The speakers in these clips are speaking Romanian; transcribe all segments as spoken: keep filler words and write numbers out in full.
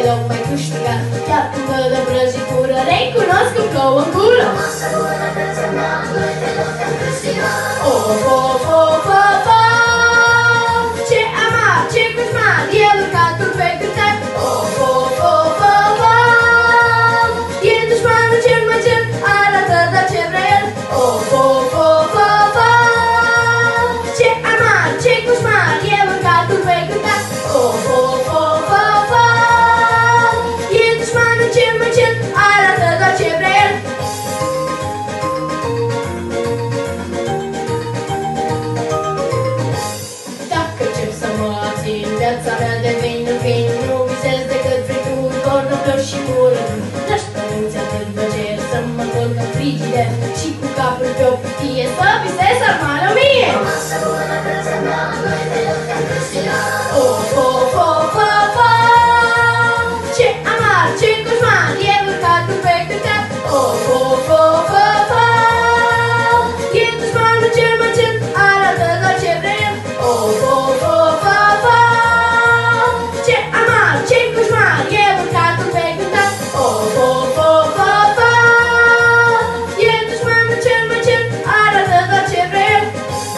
loc mai câștigat. Chiar când văd de prăjitură, recunosc că plouă în gură. Masă bună când semnam, noi de loc te-am câștigat. Of, of, of, of, of, ce amar, ce coșmar, e urcatul pe cântar. Of, of, of, of, of, e dușmanul cel mai cel, arată doar ce vrea el. Of, of, of, of, of, ce amar, ce coșmar, e urcatul pe cântar. Of, of, of, of, of, e dușmanul cel mai cel, arată doar ce vrea el. Dacă încep să mă abțin, viața mea devine în fin, nu visez decât frituri, cornători și murături. N-aș părăți atât plăcere să mă culc în frigider și cu capul pe o cutie să visez armarea mie. Masă bună când semnam, noi de loc te-am câștigat. Of, of, of, of, of, ce amar, ce coșmar, e urcatul pe cântar. Of, of, of, of, of, e dușmanul cel mai cel, arată doar ce vrea el. Of, of, of, of, of, ce amar, ce coșmar, e urcatul pe cântar. Of, of, of, of, of, e dușmanul cel mai cel, arată doar ce vrea el.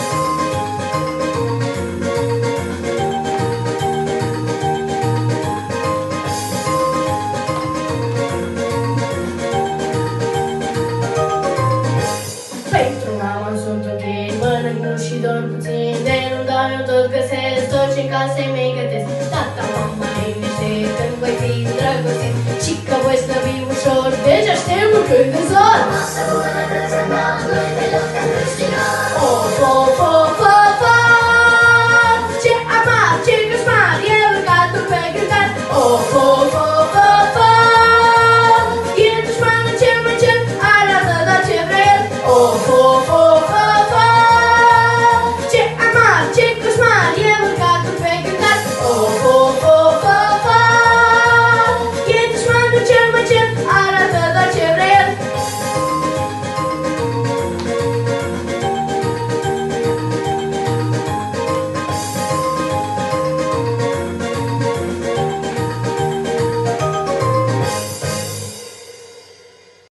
Pentru mama sunt ok, mănânc mult și dorm puțin, de nu dau eu tot găsesc, tot ce-n casei mei gătesc. Tata, mama, liniște, când voi fi îndrăgostit și că voi slăbi ușor, deja știu cât de zor. Masă bună când semnam,